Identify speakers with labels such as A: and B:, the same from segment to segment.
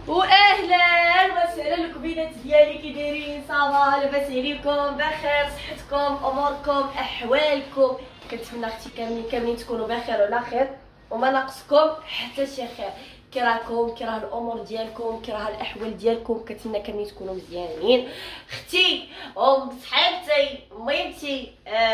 A: واهلا وسهلا الكبينات ديالي، كي دايرين؟ صافا لاباس عليكم؟ بخير؟ صحتكم، اموركم، احوالكم؟ كنتمنى اختي كاملين تكونوا بخير وعلى خير وما ناقصكم حتى شي خير. كي راكم؟ كي راه الامور ديالكم؟ كي راه الاحوال ديالكم؟ كنتمنى كاملين تكونوا مزيانين. اختي صحابتي ميمتي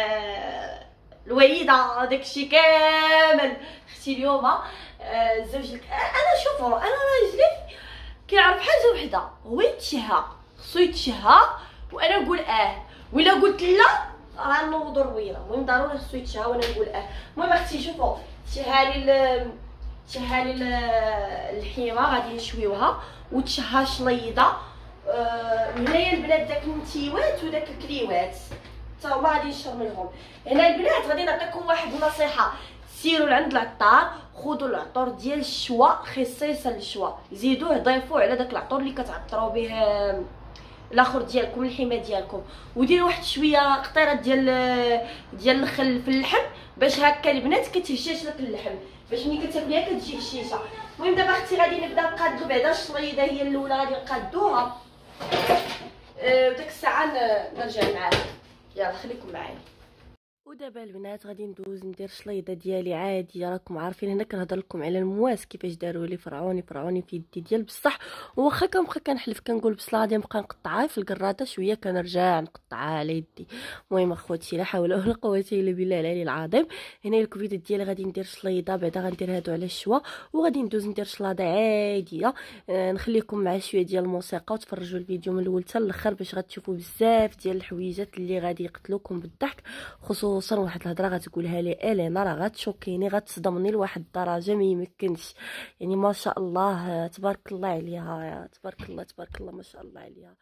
A: الوليده داكشي كامل. اختي اليوم الزوج انا شوفوا انا راجلي كيعرف حاجه وحده، هو يتشهى، خصو يتشهى وانا نقول ولا قلت لا راه نوض رويره. المهم ضروري خصو يتشهى وانا نقول المهم اختي شوفوا تشهى لي الحيمه غادي نشويوها وتشهى شليضه. هنايا البنات داك النتيوات وداك الكليوات حتى هما غادي نشرملهم. هنا البنات غادي نعطيكم واحد النصيحه، سيروا لعند العطار خذوا العطور ديال الشوا خصيصا للشوا، زيدوه ضيفوه على داك العطور اللي كتعطروا به الاخر ديالكم الحمى ديالكم، وديروا واحد شويه قطيره ديال الخل في اللحم باش هكا البنات كتهشاش لك اللحم باش ملي كتاكليها كتجي هشيشه. المهم دابا اختي غادي نبدا نقادو بعدا الشليضه هي الاولى غادي نقادوها وداك الساعه نرجع معاكم. يلا خليكم معايا. ودابا البنات غادي ندوز ندير شليضه ديالي عاديه، راكم عارفين هنا كنهضر لكم على المواس كيفاش داروا لي فرعوني في يدي ديال بصح، واخا كنبقى كنحلف كنقول بصح غادي نبقى نقطعها في الكراده شويه كنرجع نقطعها على يدي. المهم اخواتي لا حول ولا قوه الا بالله العلي العظيم. هنا الكبيده ديالي غادي ندير شليضه بعدا غندير هادو على الشوا وغادي ندوز ندير شلاضه عاديه. نخليكم مع شويه ديال الموسيقى وتفرجوا الفيديو من الاول حتى الاخر باش غتشوفوا بزاف ديال الحويجات اللي غادي يقتلوكم بالضحك. خصوصا واحد الهضره غتقولها لي الينا راه غتشوكيني غتصدمني لواحد الدرجه ما يمكنش، يعني ما شاء الله تبارك الله عليها، تبارك الله ما شاء الله عليها.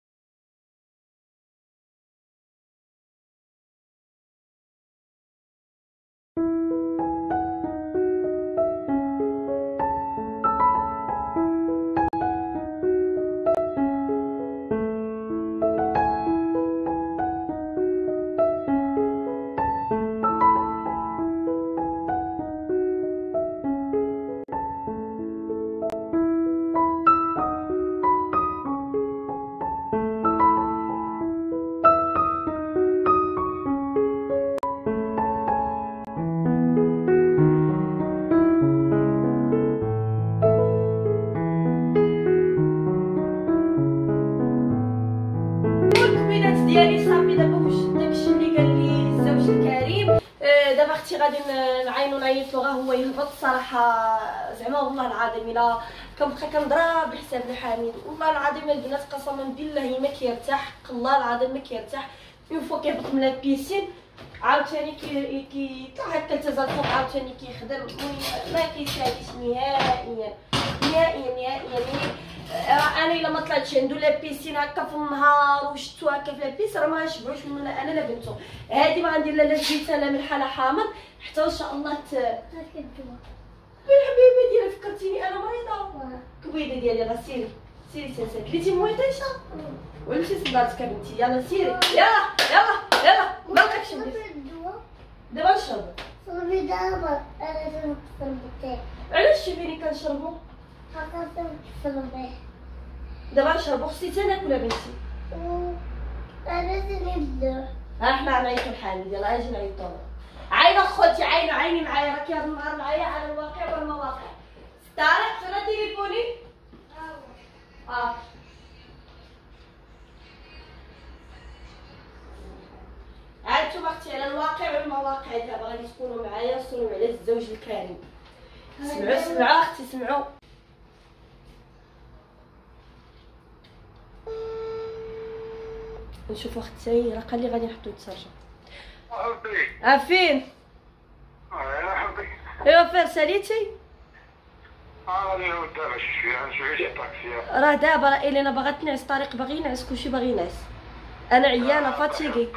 A: ديالي صافي دابا واش داكشي اللي قال لي الزوج الكريم. دابا اختي غادي نعيطو غا هو يهبط صراحه. زعما والله العظيم الا كنبقى كنضرب بحساب الحميد والله العظيم البنات قسما بالله ما كيرتاح، الله العظيم ما كيرتاح. اون فوا كيهبط من البيسين عاوتاني كيطلع هكا لتزاد فوق عاوتاني كيخدم. المهم ما كيساليش نهائيا انا الا ما طلعتش عنده لا بيسين هكا في النهار وشتو هكا في لابيس راه ما غنشبعوش من انا لا بنتو. هادي ما غندير لا زيتها لا ملح لا حامض حتى ان شاء الله الحبيبه ديالي فكرتيني انا مريضه. كبيده ديالي يلاه سيري سنسات كليتي مويطيشه ولا مشي صدارتك بنتي. يلا سيري يلا ما بقاكش دابا نشرب
B: صافي دابا انا تنقصر
A: علاش شوفيني كنشربو دابا نشربو خصني حتى ناكل بنتي.
B: انا تنبدا
A: حنا غنعيطو لحالي يلاه اجي نعيطو. عيني اخوتي عيني معايا راكي هاد النهار معايا على الواقع والمواقع. طارق شرا تليفوني عاد نتوما اختي على الواقع والمواقع دابا غادي تكونوا معايا وصلوا على الزوج الكريم. سمعوا اختي سمعوا. نشوفوا اختي راه قال لي غادي نحطو يتسرجم. فين؟ ايوا فين ساليتي؟
C: غادي نعود دابا شي طاكسي.
A: راه دابا راه الينا باغا تنعس، طارق باغي ينعس، كلشي باغي ينعس، انا عيانه فاتيكي.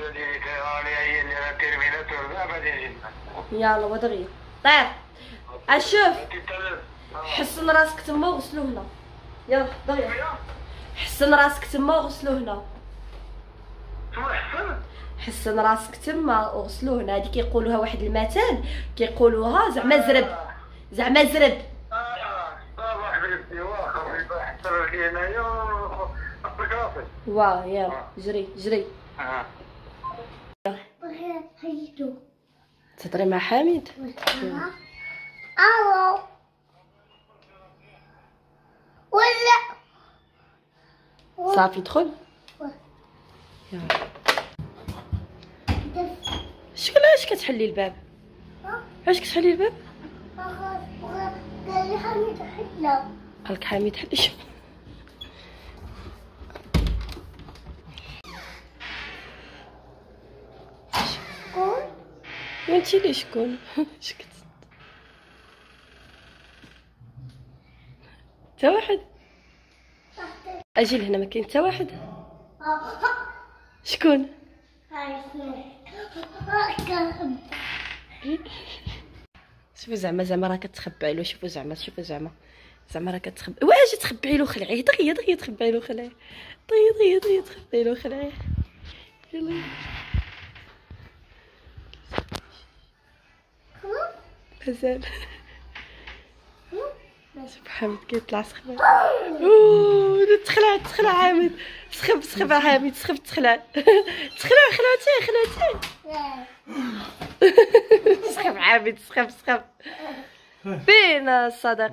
A: يلا ودغيا طير اشوف حسن راسك تما وغسلو هنا. يلا دغيا حسن راسك تما وغسلو هنا. حسن راسك تما وغسلو هنا. هادي كيقولوها واحد المثل كيقولوها زعما زرب
C: تحصل لي هنايا نعطيك راسي.
A: واه يلا جري جري.
B: هيدو.
A: تهضري مع حميد.
B: الو. ولا.
A: صافي دخل. يلا. شكون علاش كتحلي الباب؟ علاش كتحلي الباب؟
B: قال لي حميد حلا.
A: قالك حميد حلي شو؟
B: شكون؟
A: وانتي اللي شكون؟ شكت تا واحد. اجي لهنا ما كاين تا واحد. شكون؟ شوفوا زعما راه كتخبعي له. شوفوا شوفوا زعما راه كتخبعي. واش تخبعي له خلعيه دغيا تخبعي له خلعيه دغيا تخبعي له خلعيه. يلا مازال. شوف حامد كيطلع سخبان. تخلع حامد. سخب حامد تخلع خلعتيه سخب حامد سخب. فين الصديق؟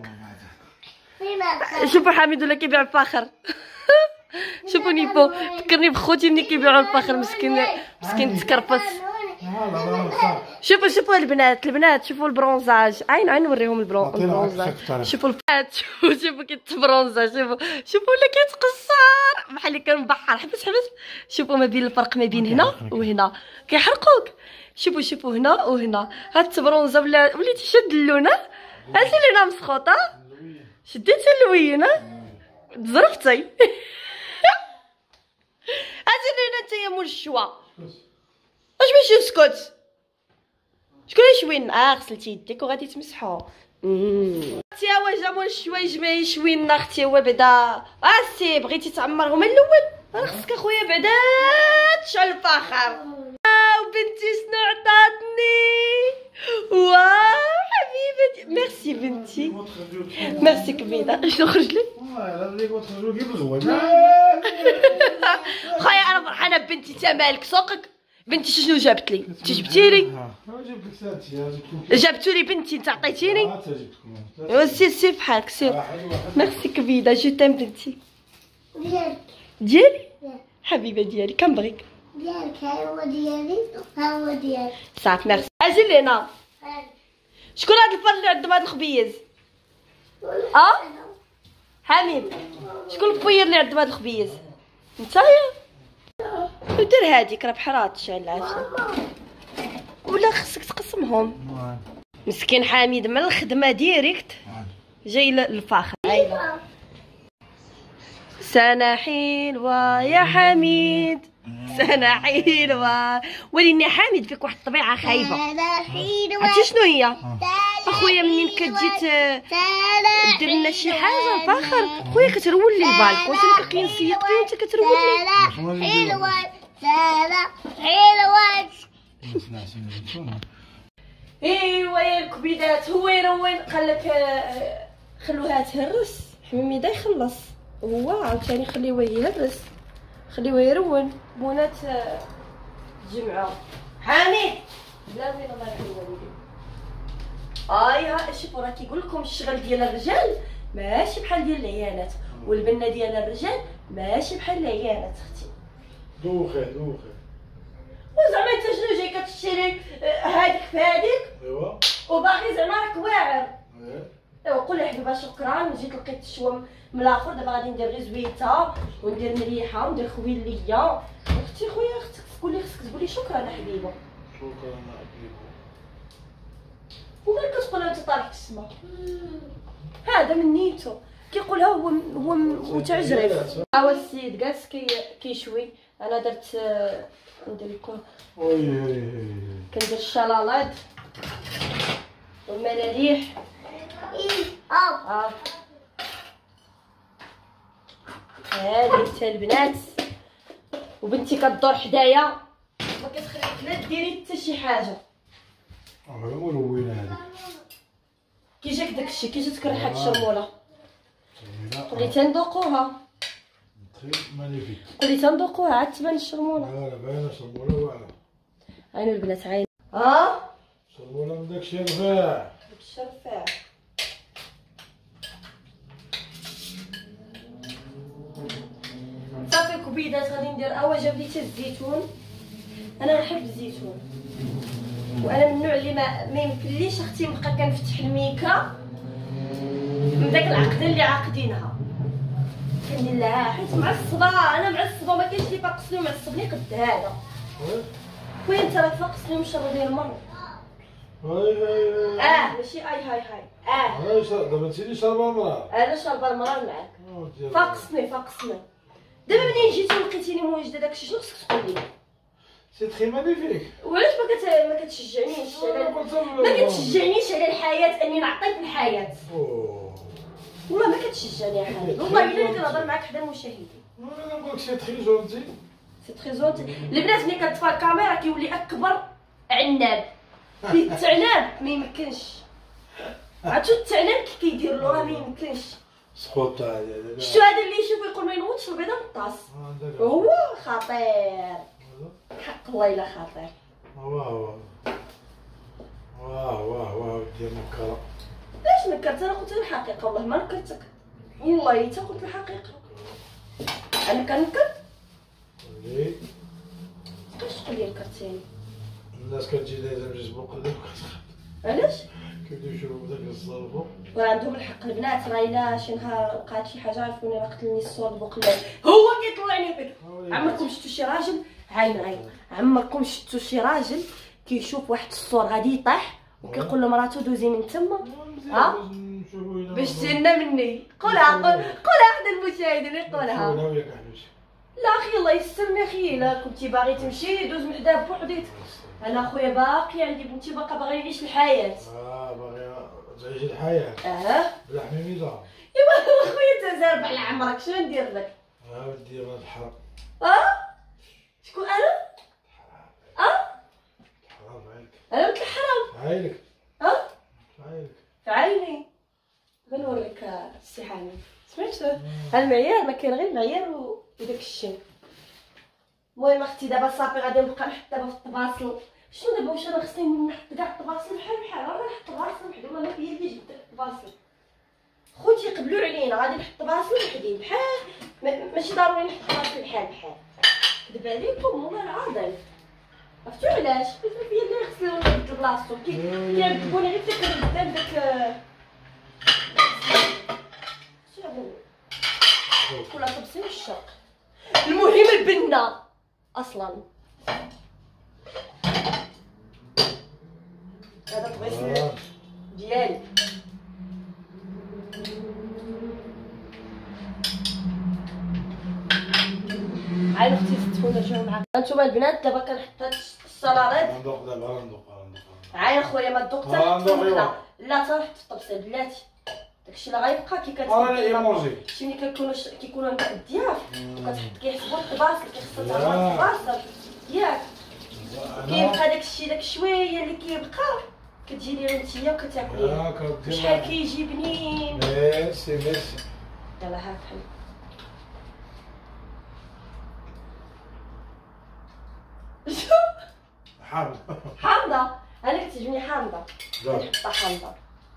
A: شوفوا حامد ولا كيبيع الفخر. شوفوا نيفو فكرني بخوتي ملي كيبيعوا الفخر. مسكين تكرفس. شوفوا البنات شوفوا البرونزاج. عين نوريهم البرونزاج. شوفوا البنات شوفوا كيتبرونزا. شوفوا ولا كيتقصر بحال اللي كان بحر. حبس شوفوا ما بين الفرق ما بين هنا وهنا كيحرقوك. شوفوا هنا وهنا. هاد التبرونزا وليتي شاد اللونه. هاتي لينا مسخوطه. شديتي اللوينه تزرفتي. هاتي لينا نتايا مول الشوا. واش باش يسكت؟ شكون يشوين؟ غسلتي يديك وغادي تمسحو. اختي ها جا مول الشوا يجمع يشوينا. اختي هو بعدا سي بغيتي تعمرهم من الاول. راه خصك اخويا بعدا تشعل الفخر. وبنتي شنو عطاتني؟ واو حبيبتي ميرسي بنتي ميرسي كبيده. شنو خرج لي؟ خويا انا فرحانه ببنتي. تا مالك سوقك بنتي؟ شنو جابت لي؟ انت جبتي لي؟ جابتو لي بنتي انت عطيتيني. سير بحالك سير. ميرسي كبيده جو تيم بنتي. ديالي حبيبه ديالي كنبغيك.
B: ديالك هو ديالي هو ديالك.
A: صافي ميرسي. اجي لينا. شكون هاد الفر اللي عندهم هاد الخبيز؟ حميد شكون الفير اللي عندهم هاد الخبيز؟ نتايا. ودير هاديك راه بحال تشعل العافيه. ولا خصك تقسمهم. مسكين حميد من الخدمه ديريكت جاي للفاخر. عايله سنه حلوه يا حميد سنه حلوه. وليني حميد فيك واحد الطبيعه خايبه. عرفتي شنو هي اخويا؟ منين كتجي دير لنا شي حاجه فاخر خويا كترول لي البالكون. انت كاين سيق فيه انت كترول لي.
B: حلوه سنه حلوه.
A: ايوا يا الكبيدات هو يروين. قالك خلوها تهرس حميمي دا يخلص. هو عاوتاني خليوه يهرس خليوه يرون. بونات جمعوا حميد بلا وين الله يرحم الوالدين. ها شوفوا راه كيقول لكم الشغل ديال الرجال ماشي بحال ديال العيالات والبنه ديال الرجال ماشي بحال العيالات. اختي
C: دوخي
A: وزعما انت شنو جاي كتشري هاديك في هاديك؟
C: ايوا
A: وباغي زعما راك واعر. ايوا قول لي حبيبه شكرا جيت لقيت الشوا من الاخر. دابا غادي ندير غير زويته وندير مليحه وندير خويليه. اختي خويا خصك تقول لي شكرا حبيبه.
C: شكرا حبيبي.
A: وملي كتقول انت طالع في السما هذا من نيتو كيقولها هو متعجرف. هو السيد جالس كيشوي. انا درت ندير لكم كندير الشلالات والملاليح. هادي حتى البنات وبنتي كدور حدايا ما كتخليك لا ديري حتى شي حاجه.
C: وين هذا؟
A: كي جاك داكشي كي جاتك ريحه الشرموله قولي تندوقوها.
C: تري مانيفيك.
A: قولي تندوقوها عاد تبان الشرمونه.
C: لا باينه شرموله واعره.
A: عينو البنات عين.
C: شرموله من داكشي رفيع.
A: داكشي رفيع. صافي كبيدات غادي ندير اول جا بديت الزيتون. انا نحب الزيتون وانا من النوع اللي ما يمكنليش اختي نبقى كنفتح الميكا من داك العقده اللي عاقدينها كندير لها حيت معصبه. انا معصبه ما كاينش اللي فاقصني ومعصبني قد هذا. خويا انت راك فاقصني ومشرب ديال المر.
C: هاي
A: ماشي هاي
C: هاي دابا نسيتي شربه المراه.
A: انا شاربه المراه معاك. فاقصني دابا منين جيتي ولقيتيني مواجده داكشي شنو خصك تقول لي؟
C: سي تري مانيفيك.
A: وعلاش ما كتشجعنيش على الحياه اني نعطيك الحياه؟ والله ما كتشجعني يا حبيبي. والله الا كنهضر معاك حدا المشاهدين.
C: انا نقولك سي تري جونتي.
A: سي تري جونتي. البنات ملي كتطفى الكاميرا كيولي اكبر عناب. فيه التعناب ما يمكنش. عرفتو التعناب كي كيدير له راه ما يمكنش.
C: سقوط هذا.
A: شتو هذا اللي يشوف يقول ما ينوضش البيضه من الطاس. هو خطير. حق الله الا خطير.
C: واه ديال النكره.
A: علاش نكرت؟ انا قلت الحقيقه والله ما نكرتك. والله حتى قلت الحقيقه. انا كنكر؟
C: ليه؟
A: كيفاش تقول لي نكرتيني؟
C: الناس كتجي دايزه بالجسم قدامك.
A: علاش؟
C: كيبداو يشوفوا داك الصرفو.
A: راه عندهم الحق البنات. راه الا شي نهار وقعت شي حاجه عرفوني راه قتلني الصور بوقلال. هو كيطلعني فيك. عمركم شفتوا شي راجل عين عمركم شفتوا شي راجل كيشوف واحد الصور غادي يطيح وكيقول لمراته دوزي من تما؟ باش تهنا مني. قولها حدا المشاهدين يقولها. لا اخي الله يستر اخي. الا كنتي باغي تمشي دوز من حداه بوحديتك. انا خويا باقي عندي بنتي باغي يعيش الحياه.
C: باغي تعيش الحياه. بلا حميميزه.
A: ايوا خويا انت زارب على عمرك شنو ندير لك؟
C: ودي ولاد الحرام.
A: شكون انا؟
C: حرام عليك.
A: انا قلت الحرام.
C: عينك.
A: في عيني. بنوريك السي حامد. سمعتو؟ ها المعيار ما كاين غير المعيار وداك الشيء. المهم اختي دابا صافي غادي نبقى نحط دابا في الطباصل. شنو دابا واش انا خصني نحط كاع الطباصل بحال راه نحط الطباصل وحدي ولا هي اللي جبت الطباصل. خوتي يقبلوا علينا غادي نحط الطباصل وحدي بحال ماشي ضروري نحط الطباصل بحال كذب عليكم والله العظيم. عرفتوا علاش؟ قلت فيا اللي يغسلوا لك بلاصتو كيعذبوني غير فكره قدام داك ولا طبسين الشق. المهم البنه اصلا هذا طبيسي ديالي. عاد اختي تدخل نرجعو معاك. هانتوما البنات دابا كنحط السلطات.
C: غندوق دابا غندوق.
A: عاين خويا ما تذوق حتى لا تنحط في الطبسيل بلاتي. داكشي اللي غيبقى كي كتكون شي ملي كيكونوا عندك الضياف كتحط كيحسبوا الطباصل كيخصو تعمر الطباصل ياك كيبقى داك الشويه اللي كيبقى كتجي ديرو نتيا وكتاكليه. شحال كيجي بنين.
C: ميرسي
A: يلاه هاك حامضه. انا كتعجبني حامضه. نحطها حامضه.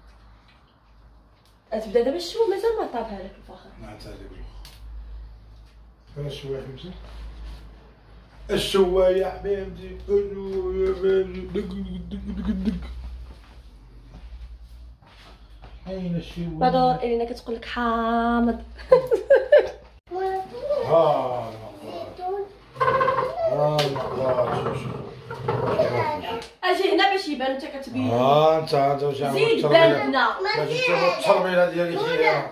A: تبدا دابا الشوا مازال ما طاب هذاك الفخر.
C: فين الشوا يا حبيبتي؟ الشوا يا حبيبتي. اين الشوا؟
A: بدور الينا كتقول لك حامض. اجي هنا باش يبان انت كتبين.
C: انت
A: زيد بان
C: باش تشوفوا التربيله ديالي فيها.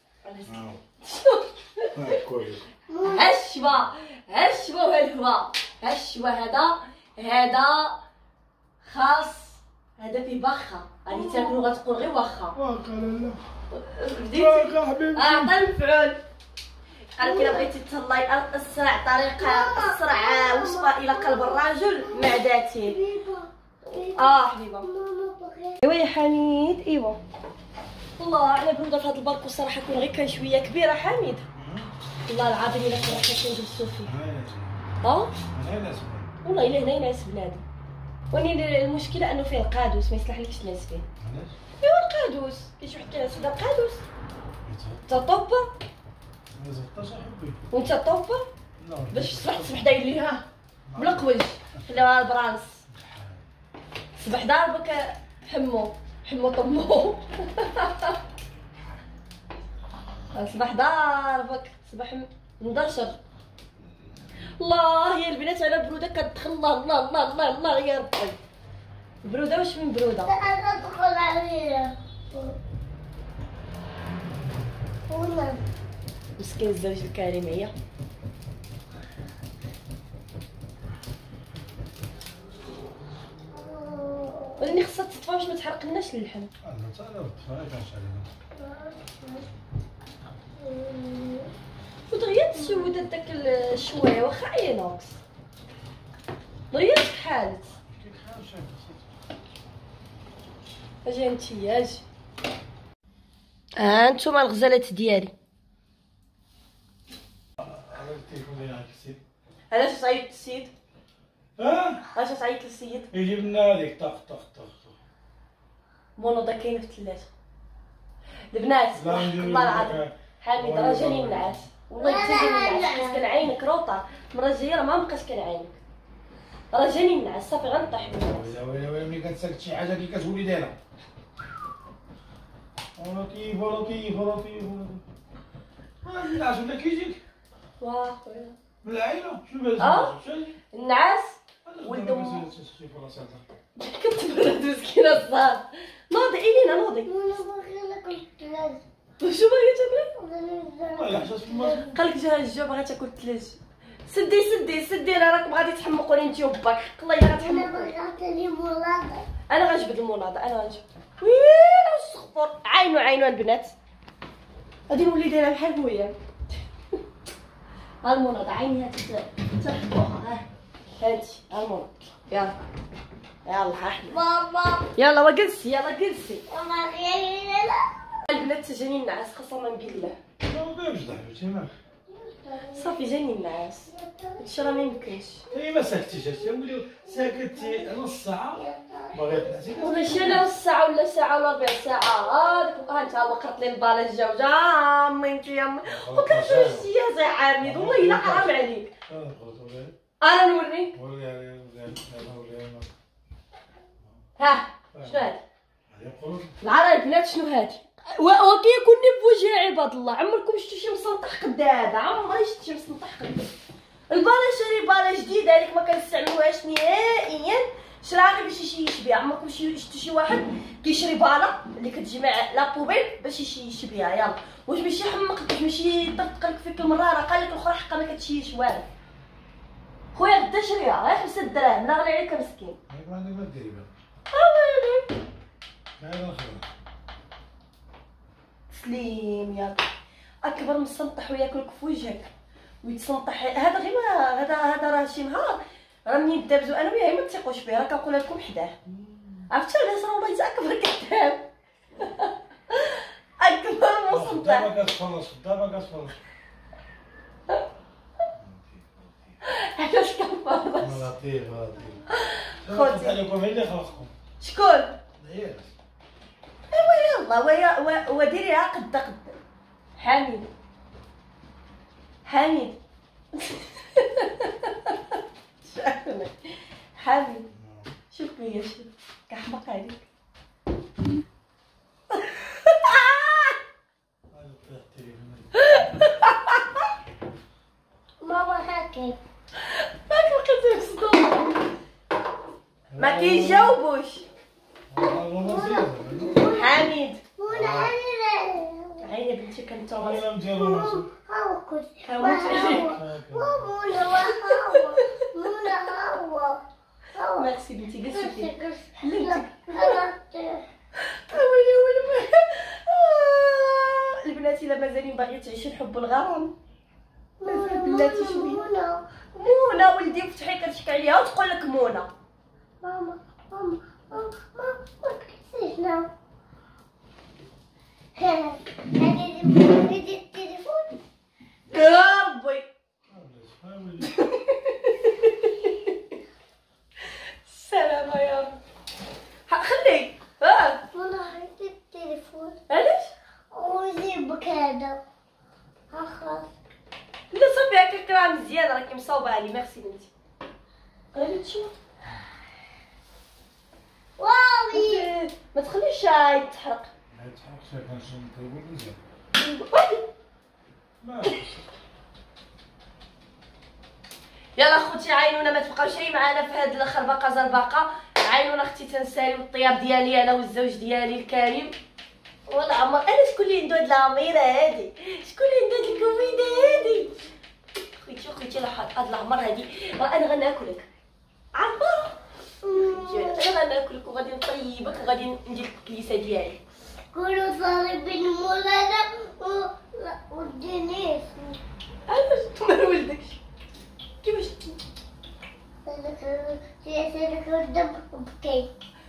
C: كويس.
A: هالشوا والهوا هالشوا هذا خاص. هذا فيه بخه غادي تاكلو غتقول غير واخا. بديتي
C: حبيبتي.
A: عطا المفعول. قال لك الا بغيتي تهلاي اسرع طريقه اسرع وصفه الى قلب الرجل معدتين. حبيبه. ايوا يا حميد ايوا والله انا بروده في هذا الباركو الصراحه كون غير كان شويه كبيره حميد والله العظيم الا كنا حنا كنجلسوا فيه. والله الا هنا ينعس بنادم. وني المشكله انه فيه القادوس ما يصلحلكش تنعس فيه.
C: علاش؟
A: ايوا القادوس كاين شي واحد كينعس في القادوس. انت طوبه
C: ما زبطاش احبي.
A: وانت طوبه باش تصبح داير ليها بلا قوج خليوها البرانس. صبح ضاربك حمو طمو. صبح ضاربك صبح مدرشر. الله يا البنات على بروده كتدخل. الله الله الله الله الله يا ربي. بروده واش من بروده؟
B: أنا أدخل عليها. هنا.
A: مسكين الزوج الكريم هي. ولكن خصها تطفى باش ما تحرقلناش اللحم.
C: انا حتى انا ما كانش علينا.
A: ودغيا تسود هذاك الشوايه واخا اينوكس. دغيا تحالت.
C: كيف خارج شايف؟
A: اجي انتيا اجي. انتوما الغزالات ديالي.
C: على التليفون ديالي السيد.
A: علاش تعيط للسيد؟ علاش تعيط للسيد؟
C: يجيب لنا هذيك طخ طخ طخ.
A: مونوضه كاينه في الثلاجه. البنات الله العظيم حميد راه جاني منعاس والله جاني منعاس حيت كنعاينك روطه. المره الجايه راه ما بقاش كنعاينك راه جاني منعاس صافي غنطيح بالنعاس.
C: ويلي ملي كتسكت شي حاجه اللي كتولي دايره. لطيف لطيف لطيف. الناس ولا كيجيك
A: واه
C: من العائله شنو بها
A: النعاس ولد امو كتبرد مسكينه الصاد. نوضي الينا نوضي.
B: أنا باغي ناكل الثلاجة.
A: شو باغي تاكلي؟
C: والله احساس في
A: قالك جا الجو باغا تاكل الثلج. سدي راه راكم غادي تحمقوني انت وباك. الله يلا
B: أنا
A: غتحمقوني.
B: باغي عطيني ملاقة.
A: انا غنجبد المناضه انا غنجبد. وين الصخور عينو البنات غادي نولي دايره بحال بويا. ها المناضه عينيها تحبوها. ها هانتي ها المناضه. يلا احنا
B: ماما
A: يلا وجلسي يلا جلسي.
B: ماما غيري لا.
A: البنات جاني النعاس قسما بالله.
C: ما كاينش ضحكتي مالك.
A: صافي جاني النعاس هادشي راه ما يمكنش.
C: هي ما ساكتيش هادشي نقولوا ساكتي نص ساعه باغي تنعسي.
A: ماشي انا نص ساعه ولا ساعه ولا ربع ساعه. هذاك ها انت وقرت لي الباله الجوجه. امي انت يا امي وكان جوج يا زي حميد والله الا حرام عليك. انا نوريك. ها شنو هادي؟ العرا البنات شنو هادي؟ وكيكون بوجه عباد الله. عمركم شفتوا شي مسنطح قد هذا؟ عمري شفت شي مسنطح قد هذا. الباله شري باله جديده هذيك ما كنستعملوهاش نهائيا. شراها غير باش يشيش بها. عمركم شفتوا شي واحد كيشري باله اللي كتجي مع لا بوبيل باش يشيش بها؟ يلا واش ماشي يحمقك واش ماشي يطرطق لك فيك المراره؟ قال لك الاخرى حقا ما كتشيش والو. خويا غدا شريها غير 5 دراهم لا غالي عليك مسكين.
C: ما عندك ما ديري بها.
A: ويلي
C: هذا الخبر.
A: سليم يلا. اكبر مسنطح وياكلك في وجهك ويتسنطح. هذا غير ما هذا راه شي نهار راه منين دابزو انا وياه ما تثقوش فيه. راه كنقولها لكم حداه. عرفتي علاش؟ راه والله اكبر كذاب. اكبر مسنطح.
C: خدامه كتفرج خدامه كتفرج.
A: علاش كنفرج؟
C: لطيف لطيف.
A: خوتي.
C: عليكم اللي خلقكم.
A: شكون؟
C: هي
A: ايوا يلا وديريها قد حميد حميد شوف فيا شوف كحمق عليك.
B: ماما هاكي.
A: ماك لقيت لك صداع. ما كيجاوبوش. حميد
B: ولا أنا.
A: هيا بنتي كنتوما
C: انا مديرو
B: هاو كنت.
A: حاولت عليك.
B: مولا هاو.
A: ميرسي بنتي جلسي
B: لا.
A: ويلي البنات الا مازالين باغيين تعيشوا الحب والغرام مازال بلاتي شويه. منى ولدي فتحي كتشكي عليها وتقول لك منى.
B: ماما ما تكسيش لا. هذه التليفون.
A: يا ربي السلامة يا رب. خليك
B: والله هذه التليفون.
A: علاش؟
B: وجيبك هذا. خلاص.
A: لا صافي هكاك راه مزيان راكي مصاوبة علي. ميرسي بنتي. قالت شو؟
B: واوي.
A: ما تخليش شاي تحرق.
C: ما يتحرقش كنشوف التليفون مزيان. ما
A: يلا خوتي عاينونا ما تبقاوش غير معانا في هاد الخربقه زربقه. عاينونا اختي تنساليو الطياب ديالي انا والزوج ديالي الكريم. ولا عمر انا شكون اللي عنده هاد العميره هادي؟ شكون اللي عنده هاد الكوميده هادي؟ خويتي هاد العمر هادي راه انا غناكلك عمر. انا غناكلك وغادي نطيبك وغادي ندير لك الكليسه ديالي.
B: كلوا صالبين مولانا ودينيس.
A: علاش مال ولدك كيفاش
B: سياسة قدام بكي.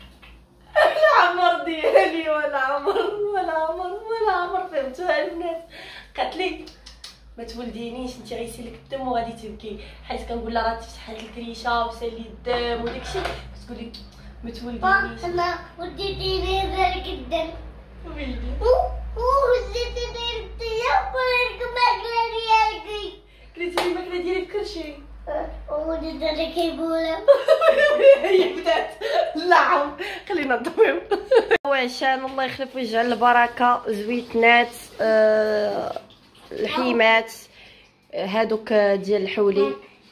A: العمر ديالي ولا عمر فهمتوها البنات. قالت لي ما تولدينيش انت غيسيل لك الدم وغادي تبكي. حيت كنقول لها راه تفتحت الكريشه وسالي الدم وداكشي كتقول لي ما تولدينيش.
B: انا وديتيني ذلك الدم.
A: ولدي
B: وديتيني الطياب ولك الماكلة ديالك.
A: كليتي لي الماكله ديالي بكل شيء.
B: وديتيني كيبولة.
A: هي بدات اللعب. خلينا نضويو وعشان الله يخلف ويجعل البركه. زويتنات الحيمات هادوك ديال الحولي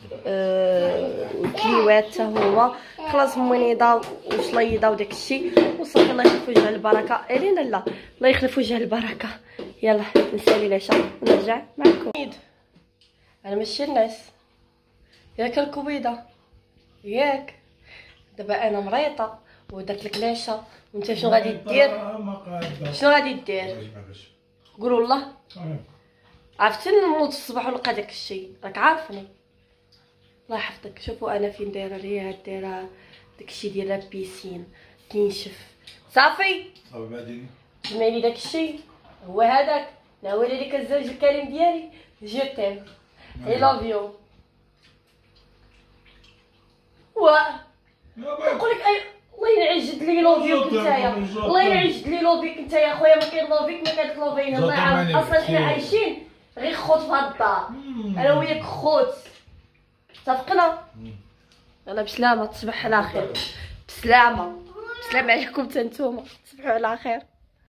A: الكليوات حتى هو خلاص موينيضه وشليضه وداكشي وصافي. الله يخلف ويجعل البركه. الينا لا الله يخلف ويجعل البركه. يلا نسالي العشاء ونرجع معكم. انا ماشي الناس ياك الكبيده ياك. دابا انا مريضه ودرت لك العشاء وانت شنو غادي دير؟ شنو غادي دير؟ قولوا الله. عرفتي نوض الصباح ونلقى داك الشيء راك عارفني. الله يحفظك. شوفوا انا فين دايره ليا دايره داكشي ديال لابيسين كينشف صافي.
C: بعدين
A: جمعي لي داكشي هو هذاك. ناولي لك الزوج الكريم ديالي. جو تيم اي لاف يو. نقول لك اي الله ينعجد لي لوفيك نتايا. الله ينعجد لي لوفيك نتايا خويا. ما كاين لوفيك ما كتلوفينا. الله يعاون اصلا حنا عايشين غير خوت في هاد الدار. انا وياك خوت اتفقنا. يلا بسلامه تصبح على خير. بسلامه عليكم حتى نتوما تصبحوا على خير.